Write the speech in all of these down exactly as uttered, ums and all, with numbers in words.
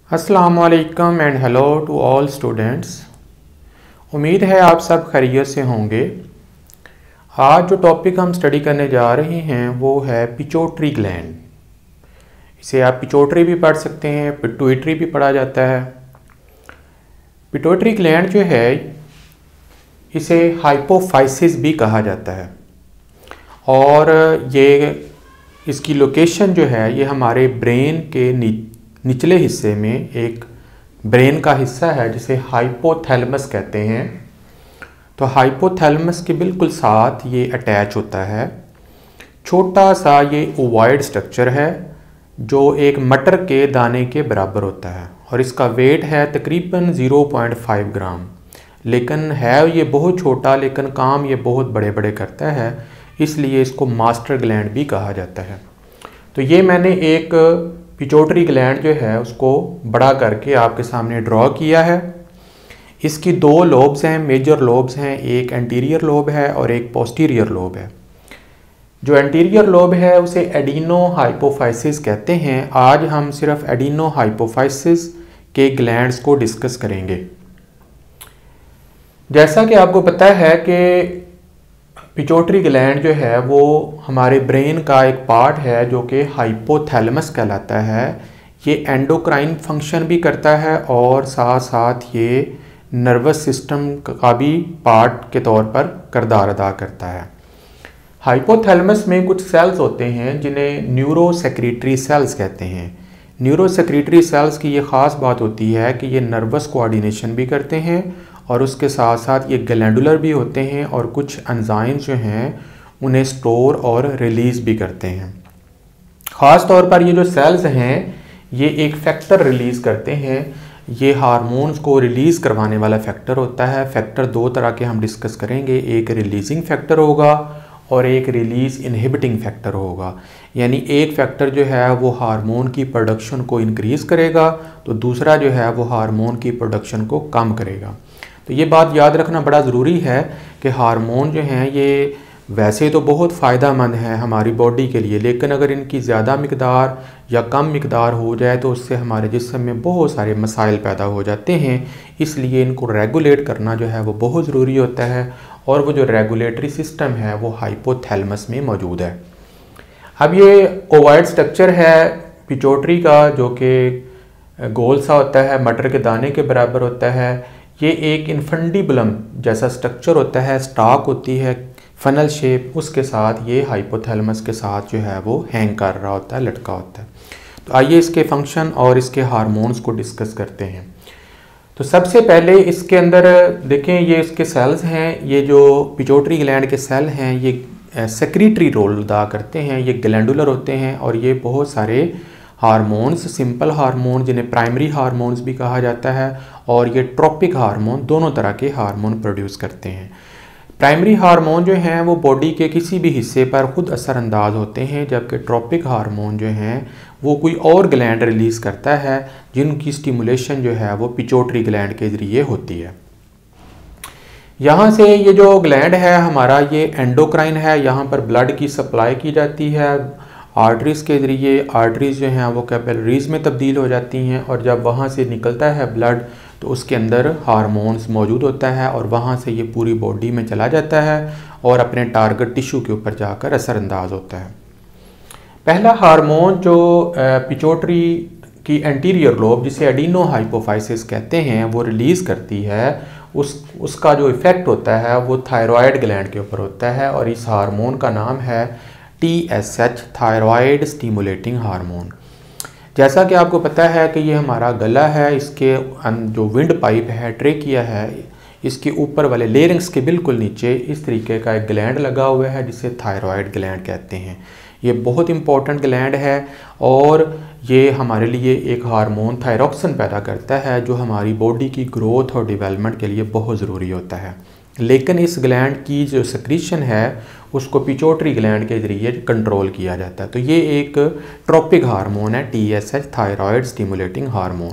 अस्सलामुअलैकुम and hello to all students. उम्मीद है आप सब खैरियत से होंगे। आज जो टॉपिक हम स्टडी करने जा रहे हैं वो है पिट्यूटरी ग्लैंड। इसे आप पिट्यूटरी भी पढ़ सकते हैं, पिट्यूटरी भी पढ़ा जाता है। पिट्यूटरी ग्लैंड जो है इसे हाइपोफाइसिस भी कहा जाता है और ये इसकी लोकेशन जो है ये हमारे ब्रेन के निचले हिस्से में एक ब्रेन का हिस्सा है जिसे हाइपोथैलेमस कहते हैं। तो हाइपोथैलेमस के बिल्कुल साथ ये अटैच होता है। छोटा सा ये ओवॉइड स्ट्रक्चर है जो एक मटर के दाने के बराबर होता है और इसका वेट है तकरीबन ज़ीरो पॉइंट फाइव ग्राम। लेकिन है ये बहुत छोटा, लेकिन काम ये बहुत बड़े बड़े करता है, इसलिए इसको मास्टर ग्लैंड भी कहा जाता है। तो ये मैंने एक पिट्यूटरी ग्लैंड जो है उसको बड़ा करके आपके सामने ड्रॉ किया है। इसकी दो लोब्स हैं, मेजर लोब्स हैं, एक एंटीरियर लोब है और एक पोस्टीरियर लोब है। जो एंटीरियर लोब है उसे एडिनो हाइपोफाइसिस कहते हैं। आज हम सिर्फ एडिनो हाइपोफाइसिस के ग्लैंड्स को डिस्कस करेंगे। जैसा कि आपको पता है कि पिट्यूटरी ग्लैंड जो है वो हमारे ब्रेन का एक पार्ट है जो कि हाइपोथैलेमस कहलाता है। ये एंडोक्राइन फंक्शन भी करता है और साथ साथ ये नर्वस सिस्टम का भी पार्ट के तौर पर किरदार अदा करता है। हाइपोथैलेमस में कुछ सेल्स होते हैं जिन्हें न्यूरो सेक्रेटरी सेल्स कहते हैं। न्यूरो सेक्रेटरी सेल्स की ये ख़ास बात होती है कि ये नर्वस कोऑर्डिनेशन भी करते हैं और उसके साथ साथ ये ग्लैंडुलर भी होते हैं और कुछ एंजाइम्स जो हैं उन्हें स्टोर और रिलीज़ भी करते हैं। ख़ास तौर पर ये जो सेल्स हैं ये एक फैक्टर रिलीज़ करते हैं। ये हार्मोन्स को रिलीज़ करवाने वाला फैक्टर होता है। फैक्टर दो तरह के हम डिस्कस करेंगे, एक रिलीजिंग फैक्टर होगा और एक रिलीज़ इनहिबिटिंग फैक्टर होगा। यानी एक फैक्टर जो है वो हार्मोन की प्रोडक्शन को इंक्रीज़ करेगा तो दूसरा जो है वो हार्मोन की प्रोडक्शन को कम करेगा। तो ये बात याद रखना बड़ा ज़रूरी है कि हार्मोन जो हैं ये वैसे तो बहुत फ़ायदा मंद है हमारी बॉडी के लिए, लेकिन अगर इनकी ज़्यादा मिकदार या कम मिकदार हो जाए तो उससे हमारे जिस्म में बहुत सारे मसाइल पैदा हो जाते हैं। इसलिए इनको रेगुलेट करना जो है वो बहुत ज़रूरी होता है और वो जो रेगुलेटरी सिस्टम है वो हाइपोथैलेमस में मौजूद है। अब ये ओवॉइड स्ट्रक्चर है पिट्यूटरी का जो कि गोल सा होता है, मटर के दाने के बराबर होता है। ये एक इन्फंडिबुलम जैसा स्ट्रक्चर होता है, स्टाक होती है फनल शेप, उसके साथ ये हाइपोथैलेमस के साथ जो है वो हैंग कर रहा होता है, लटका होता है। तो आइए इसके फंक्शन और इसके हार्मोन्स को डिस्कस करते हैं। तो सबसे पहले इसके अंदर देखें, ये इसके सेल्स हैं। ये जो पिट्यूटरी ग्लैंड के सेल हैं ये सेक्रेटरी रोल अदा करते हैं। ये ग्लैंडुलर होते हैं और ये बहुत सारे हार्मोन्स, सिंपल हार्मोन जिन्हें प्राइमरी हार्मोन्स भी कहा जाता है और ये ट्रॉपिक हार्मोन, दोनों तरह के हार्मोन प्रोड्यूस करते हैं। प्राइमरी हार्मोन जो हैं वो बॉडी के किसी भी हिस्से पर खुद असरअंदाज होते हैं, जबकि ट्रॉपिक हार्मोन जो हैं वो कोई और ग्लैंड रिलीज़ करता है जिनकी स्टिमुलेशन जो है वो पिट्यूटरी ग्लैंड के ज़रिए होती है। यहाँ से ये जो ग्लैंड है हमारा ये एंडोक्राइन है, यहाँ पर ब्लड की सप्लाई की जाती है आर्टरीज़ के ज़रिए। आर्टरीज़ जो हैं वो कैपिलरीज़ में तब्दील हो जाती हैं और जब वहाँ से निकलता है ब्लड तो उसके अंदर हार्मोन्स मौजूद होता है और वहाँ से ये पूरी बॉडी में चला जाता है और अपने टारगेट टिश्यू के ऊपर जाकर असरअंदाज होता है। पहला हार्मोन जो पिट्यूटरी की एंटीरियर लोब जिसे एडिनो हाइपोफाइसिस कहते हैं वो रिलीज़ करती है, उस उसका जो इफ़ेक्ट होता है वो थायराइड ग्लैंड के ऊपर होता है और इस हार्मोन का नाम है T S H, thyroid stimulating hormone. जैसा कि आपको पता है कि ये हमारा गला है, इसके जो विंड पाइप है, ट्रेकिया है, इसके ऊपर वाले लेरिंग्स के बिल्कुल नीचे इस तरीके का एक ग्लैंड लगा हुआ है जिसे थायराइड ग्लैंड कहते हैं। ये बहुत इंपॉर्टेंट ग्लैंड है और ये हमारे लिए एक हार्मोन थायरॉक्सिन पैदा करता है जो हमारी बॉडी की ग्रोथ और डेवलपमेंट के लिए बहुत ज़रूरी होता है। लेकिन इस ग्लैंड की जो सेक्रीशन है उसको पिट्यूटरी ग्लैंड के ज़रिए कंट्रोल किया जाता है। तो ये एक ट्रॉपिक हार्मोन है T S H, thyroid stimulating hormone.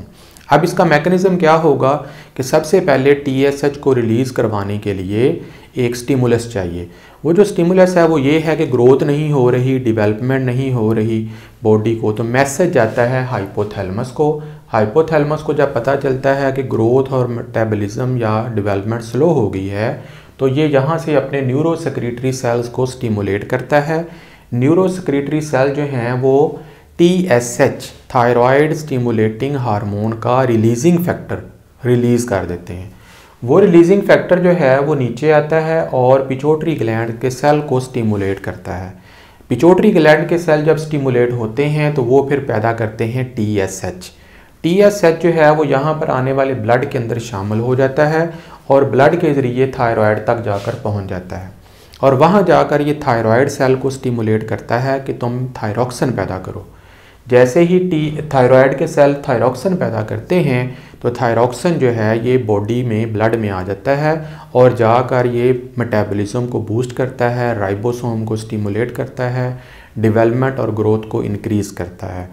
अब इसका मैकेनिज़्म क्या होगा कि सबसे पहले टी एस एच को रिलीज़ करवाने के लिए एक स्टिमुलस चाहिए। वो जो स्टिमुलस है वो ये है कि ग्रोथ नहीं हो रही, डेवलपमेंट नहीं हो रही बॉडी को, तो मैसेज जाता है हाइपोथैलेमस को। हाइपोथैलेमस को जब पता चलता है कि ग्रोथ और मेटाबॉलिज्म या डेवलपमेंट स्लो हो गई है, तो ये यहाँ से अपने न्यूरो सेक्रेटरी सेल्स को स्टिमुलेट करता है। न्यूरो सेक्रेटरी सेल जो हैं वो T S H thyroid stimulating hormone का रिलीजिंग फैक्टर रिलीज़ कर देते हैं। वो रिलीजिंग फैक्टर जो है वो नीचे आता है और पिट्यूटरी ग्लैंड के सेल को स्टिमुलेट करता है। पिट्यूटरी ग्लैंड के सेल जब स्टिमुलेट होते हैं तो वो फिर पैदा करते हैं T S H. T S H जो है वो यहाँ पर आने वाले ब्लड के अंदर शामिल हो जाता है और ब्लड के ज़रिए थायराइड तक जाकर पहुँच जाता है और वहाँ जाकर ये थायराइड सेल को स्टिमुलेट करता है कि तुम थायरॉक्सिन पैदा करो। जैसे ही टी थायराइड के सेल थायरॉक्सिन पैदा करते हैं तो थायरॉक्सिन जो है ये बॉडी में ब्लड में आ जाता है और जाकर ये मेटाबॉलिज्म को बूस्ट करता है, राइबोसोम को स्टिमुलेट करता है, डेवलपमेंट और ग्रोथ को इंक्रीज़ करता है।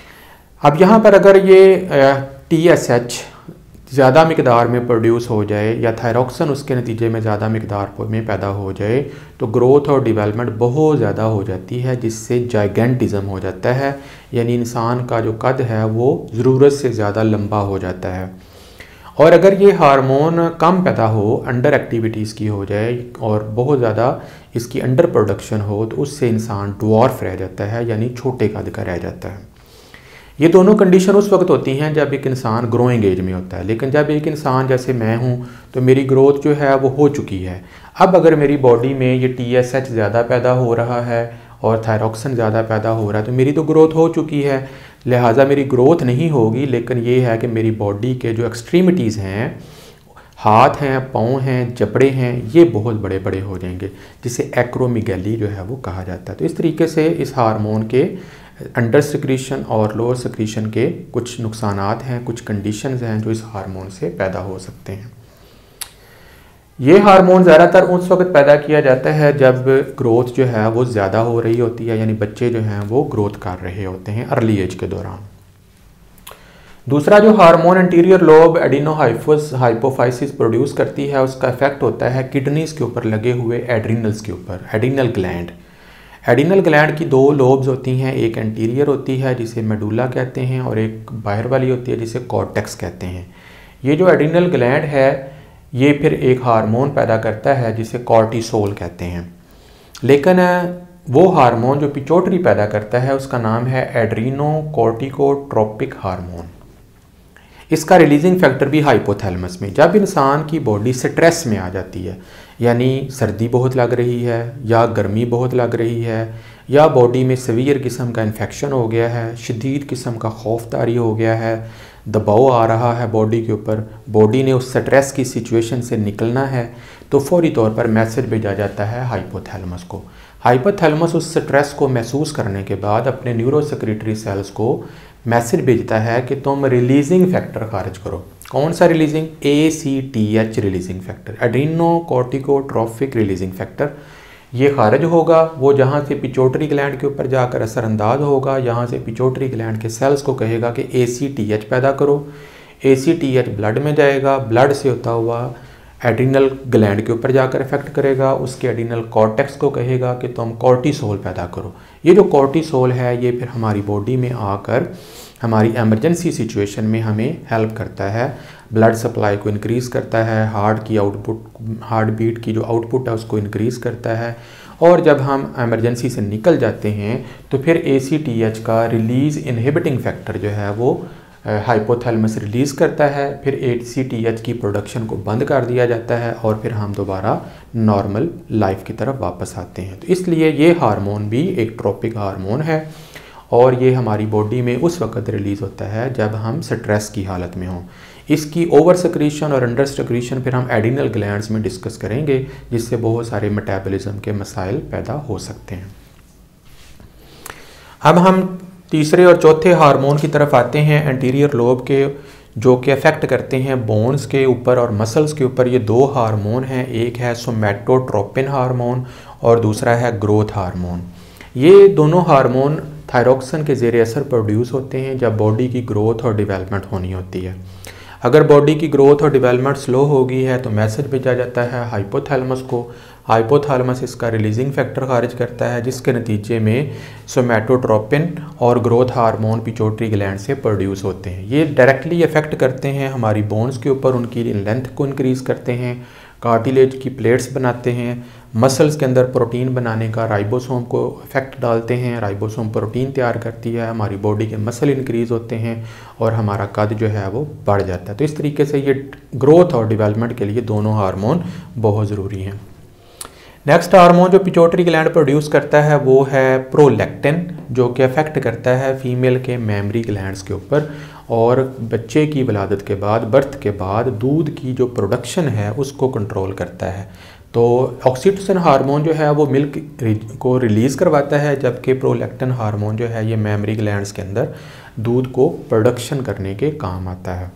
अब यहाँ पर अगर ये टी एस एच ज़्यादा मिकदार में प्रोड्यूस हो जाए या थायरॉक्सिन उसके नतीजे में ज़्यादा मिकदार में पैदा हो जाए तो ग्रोथ और डेवलपमेंट बहुत ज़्यादा हो जाती है, जिससे जाइगेंटिज्म हो जाता है, यानी इंसान का जो कद है वो ज़रूरत से ज़्यादा लंबा हो जाता है। और अगर ये हार्मोन कम पैदा हो, अंडर एक्टिविटीज़ की हो जाए और बहुत ज़्यादा इसकी अंडर प्रोडक्शन हो, तो उससे इंसान ड्वार्फ रह जाता है, यानी छोटे कद का रह जाता है। ये दोनों कंडीशन उस वक्त होती हैं जब एक इंसान ग्रोइंग एज में होता है, लेकिन जब एक इंसान जैसे मैं हूँ तो मेरी ग्रोथ जो है वो हो चुकी है। अब अगर मेरी बॉडी में ये टी एस एच ज़्यादा पैदा हो रहा है और थायरॉक्सिन ज़्यादा पैदा हो रहा है तो मेरी तो ग्रोथ हो चुकी है, लिहाजा मेरी ग्रोथ नहीं होगी। लेकिन ये है कि मेरी बॉडी के जो एक्सट्रीमिटीज़ हैं, हाथ हैं, पाँव हैं, जबड़े हैं, ये बहुत बड़े बड़े हो जाएंगे, जिसे एक्रोमीगैली जो है वो कहा जाता है। तो इस तरीके से इस हार्मोन के अंडर सिक्रीशन और लोअर सिक्रीशन के कुछ नुकसानात हैं, कुछ कंडीशंस हैं जो इस हार्मोन से पैदा हो सकते हैं। ये हार्मोन ज़्यादातर उस वक्त पैदा किया जाता है जब ग्रोथ जो है वो ज़्यादा हो रही होती है, यानी बच्चे जो हैं वो ग्रोथ कर रहे होते हैं अर्ली एज के दौरान। दूसरा जो हार्मोन एंटीरियर लोब एडिनोहाइफोस हाइपोफाइसिस प्रोड्यूस करती है, उसका इफेक्ट होता है किडनीज के ऊपर लगे हुए एड्रीनल्स के ऊपर, एडिनल ग्लैंड। एडिनल ग्लैंड की दो लोब्स होती हैं, एक एंटीरियर होती है जिसे मेडुला कहते हैं और एक बाहर वाली होती है जिसे कॉर्टेक्स कहते हैं। ये जो एडिनल ग्लैंड है ये फिर एक हार्मोन पैदा करता है जिसे कॉर्टिसोल कहते हैं, लेकिन वो हार्मोन जो पिट्यूटरी पैदा करता है उसका नाम है एड्रीनोकोर्टिकोट्रोपिक हार्मोन। इसका रिलीजिंग फैक्टर भी हाइपोथैलेमस में। जब इंसान की बॉडी स्ट्रेस में आ जाती है, यानी सर्दी बहुत लग रही है या गर्मी बहुत लग रही है या बॉडी में सवीयर किस्म का इन्फेक्शन हो गया है, शदीद किस्म का खौफ तारी हो गया है, दबाव आ रहा है बॉडी के ऊपर, बॉडी ने उस स्ट्रेस की सिचुएशन से निकलना है, तो फौरी तौर पर मैसेज भेजा जाता है हाइपोथैलेमस को। हाइपोथैलेमस उस स्ट्रेस को महसूस करने के बाद अपने न्यूरो सेक्रेटरी सेल्स को मैसेज भेजता है कि तुम रिलीजिंग फैक्टर खारिज करो। कौन सा releasing? A C T H releasing factor, adrenocorticotropic releasing factor. ये खारिज होगा, वो जहाँ से पिट्यूटरी ग्लैंड के ऊपर जाकर असरअंदाज होगा, यहाँ से पिट्यूटरी ग्लैंड के सेल्स को कहेगा कि ए सी टी एच पैदा करो। A C T H blood में जाएगा, ब्लड से होता हुआ एड्रीनल ग्लैंड के ऊपर जाकर इफेक्ट करेगा, उसके एड्रीनल कॉर्टेक्स को कहेगा कि तुम कॉर्टिसोल पैदा करो। ये जो कॉर्टिसोल है ये फिर हमारी बॉडी में आकर हमारी एमरजेंसी सिचुएशन में हमें हेल्प करता है, ब्लड सप्लाई को इंक्रीज़ करता है, हार्ट की आउटपुट हार्ट बीट की जो आउटपुट है उसको इंक्रीज़ करता है, और जब हम एमरजेंसी से निकल जाते हैं तो फिर ए सी टी एच का रिलीज़ इनहिबिटिंग फैक्टर जो है वो हाइपोथैलेमस रिलीज़ करता है, फिर ए सी टी एच की प्रोडक्शन को बंद कर दिया जाता है और फिर हम दोबारा नॉर्मल लाइफ की तरफ वापस आते हैं। तो इसलिए ये हार्मोन भी एक ट्रोपिक हार्मोन है और ये हमारी बॉडी में उस वक्त रिलीज़ होता है जब हम स्ट्रेस की हालत में हों। इसकी ओवर सिक्रीशन और अंडर सिक्रीशन फिर हम एडिनल ग्लैंड्स में डिस्कस करेंगे, जिससे बहुत सारे मेटाबॉलिज्म के मसाइल पैदा हो सकते हैं। अब हम तीसरे और चौथे हार्मोन की तरफ आते हैं, एंटीरियर लोब के, जो कि अफेक्ट करते हैं बोन्स के ऊपर और मसल्स के ऊपर। ये दो हार्मोन हैं, एक है सोमैटोट्रोपिन हार्मोन और दूसरा है ग्रोथ हार्मोन। ये दोनों हार्मोन थायरॉक्सिन के ज़ेर असर प्रोड्यूस होते हैं जब बॉडी की ग्रोथ और डेवलपमेंट होनी होती है। अगर बॉडी की ग्रोथ और डेवलपमेंट स्लो हो गई है तो मैसेज भेजा जाता है हाइपोथैलेमस को। हाइपोथैलेमस इसका रिलीजिंग फैक्टर खारिज करता है, जिसके नतीजे में सोमैटोट्रोपिन और ग्रोथ हार्मोन पिट्यूटरी ग्लैंड से प्रोड्यूस होते हैं। ये डायरेक्टली इफेक्ट करते हैं हमारी बोन्स के ऊपर, उनकी लेंथ को इंक्रीज़ करते हैं, कार्टिलेज की प्लेट्स बनाते हैं, मसल्स के अंदर प्रोटीन बनाने का राइबोसोम को इफेक्ट डालते हैं। राइबोसोम प्रोटीन तैयार करती है, हमारी बॉडी के मसल इंक्रीज़ होते हैं और हमारा कद जो है वो बढ़ जाता है। तो इस तरीके से ये ग्रोथ और डेवलपमेंट के लिए दोनों हार्मोन बहुत ज़रूरी हैं। नेक्स्ट हार्मोन जो पिट्यूटरी ग्लैंड प्रोड्यूस करता है वो है प्रोलैक्टिन, जो कि अफेक्ट करता है फीमेल के मेमरी ग्लैंड्स के ऊपर और बच्चे की विलादत के बाद, बर्थ के बाद दूध की जो प्रोडक्शन है उसको कंट्रोल करता है। तो ऑक्सीटोसिन हार्मोन जो है वो मिल्क को रिलीज़ करवाता है, जबकि प्रोलैक्टिन हार्मोन जो है ये मेमरी ग्लैंड्स के अंदर दूध को प्रोडक्शन करने के काम आता है।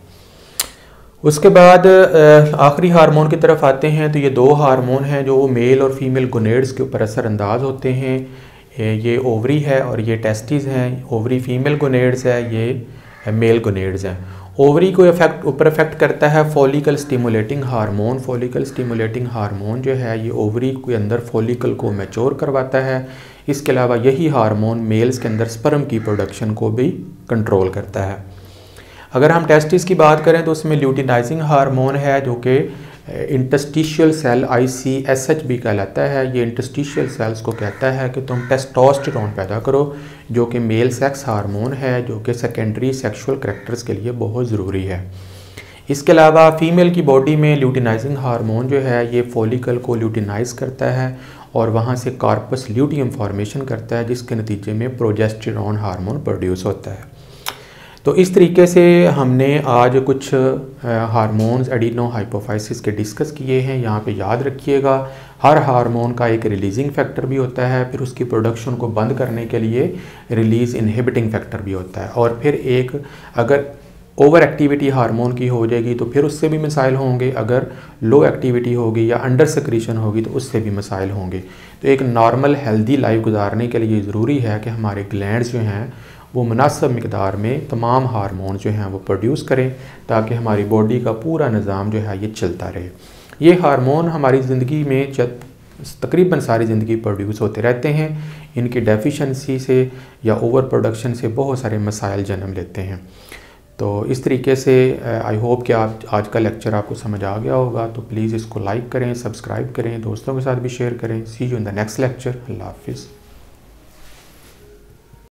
उसके बाद आखिरी हार्मोन की तरफ आते हैं। तो ये दो हार्मोन हैं जो मेल और फीमेल गोनेड्स के ऊपर असरअंदाज होते हैं। ये ओवरी है और ये टेस्टिस हैं। ओवरी फीमेल गोनेड्स है, ये मेल गोनेड्स हैं। ओवरी को इफेक्ट ऊपर इफेक्ट करता है follicle stimulating hormone. Follicle stimulating hormone जो है ये ओवरी के अंदर फॉलिकल को मैच्योर करवाता है। इसके अलावा यही हार्मोन मेल्स के अंदर स्पर्म की प्रोडक्शन को भी कंट्रोल करता है। अगर हम टेस्टिस की बात करें तो उसमें ल्यूटिनाइजिंग हार्मोन है जो कि interstitial cell I C S H भी कहलाता है। ये इंटस्टिशियल सेल्स को कहता है कि तुम टेस्टोस्टेरोन पैदा करो, जो कि मेल सेक्स हार्मोन है, जो कि सेकेंडरी सेक्सुअल करैक्टर्स के लिए बहुत ज़रूरी है। इसके अलावा फीमेल की बॉडी में ल्यूटिनाइजिंग हार्मोन जो है ये फॉलिकल को ल्यूटिनाइज करता है और वहाँ से कार्पस ल्यूटियम फॉर्मेशन करता है, जिसके नतीजे में प्रोजेस्टेरॉन हार्मोन प्रोड्यूस होता है। तो इस तरीके से हमने आज कुछ हार्मोन्स एडिनो हाइपोफाइसिस के डिस्कस किए हैं। यहाँ पे याद रखिएगा हर हार्मोन का एक रिलीजिंग फैक्टर भी होता है, फिर उसकी प्रोडक्शन को बंद करने के लिए रिलीज़ इनहिबिटिंग फैक्टर भी होता है, और फिर एक अगर ओवर एक्टिविटी हार्मोन की हो जाएगी तो फिर उससे भी मसाइल होंगे, अगर लो एक्टिविटी होगी या अंडर सिक्रीशन होगी तो उससे भी मसाइल होंगे। तो एक नॉर्मल हेल्दी लाइफ गुजारने के लिए ज़रूरी है कि हमारे ग्लैंड्स जो हैं वो मुनासिब मिकदार में तमाम हार्मोन जो हैं वो प्रोड्यूस करें, ताकि हमारी बॉडी का पूरा निज़ाम जो है ये चलता रहे। ये हार्मोन हमारी ज़िंदगी में तकरीबन सारी ज़िंदगी प्रोड्यूस होते रहते हैं। इनकी डेफिशिएंसी से या ओवर प्रोडक्शन से बहुत सारे मसाइल जन्म लेते हैं। तो इस तरीके से आई होप कि आप आज का लेक्चर आपको समझ आ गया होगा। तो प्लीज़ इसको लाइक करें, सब्सक्राइब करें, दोस्तों के साथ भी शेयर करें। See you in the next lecture. अल्लाह हाफिज़।